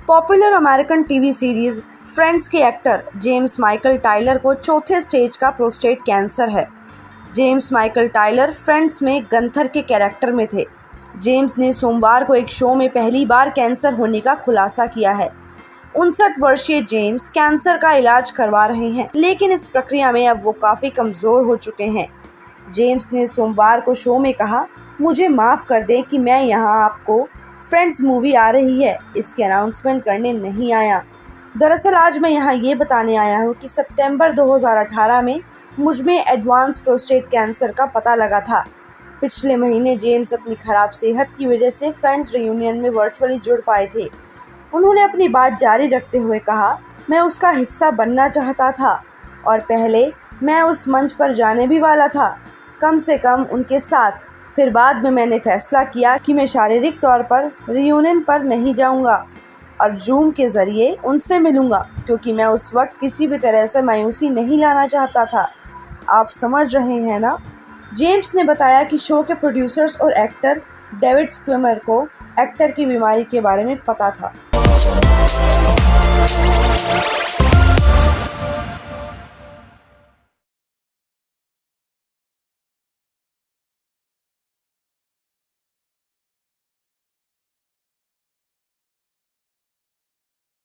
Popular American TV series Friends के actor James Michael Tyler को चौथे स्टेज का प्रोस्टेट कैंसर है। जेम्स माइकल टायलर फ्रेंड्स में गंथर के कैरेक्टर में थे। जेम्स ने सोमवार को एक शो में पहली बार कैंसर होने का खुलासा किया है। 59 वर्षीय जेम्स कैंसर का इलाज करवा रहे हैं, लेकिन इस प्रक्रिया में अब वो काफ़ी कमज़ोर हो चुके हैं। जेम्स ने सोमवार को शो में कहा, मुझे माफ़ कर दें कि मैं यहाँ आपको फ्रेंड्स मूवी आ रही है इसकी अनाउंसमेंट करने नहीं आया। दरअसल आज मैं यहाँ ये बताने आया हूँ कि सितंबर 2018 में मुझ में एडवांस प्रोस्टेट कैंसर का पता लगा था। पिछले महीने जेम्स अपनी ख़राब सेहत की वजह से फ्रेंड्स रियूनियन में वर्चुअली जुड़ पाए थे। उन्होंने अपनी बात जारी रखते हुए कहा, मैं उसका हिस्सा बनना चाहता था और पहले मैं उस मंच पर जाने भी वाला था, कम से कम उनके साथ। फिर बाद में मैंने फैसला किया कि मैं शारीरिक तौर पर रियूनियन पर नहीं जाऊंगा और जूम के ज़रिए उनसे मिलूंगा, क्योंकि मैं उस वक्त किसी भी तरह से मायूसी नहीं लाना चाहता था। आप समझ रहे हैं ना। जेम्स ने बताया कि शो के प्रोड्यूसर्स और एक्टर डेविड स्क्विमर को एक्टर की बीमारी के बारे में पता था।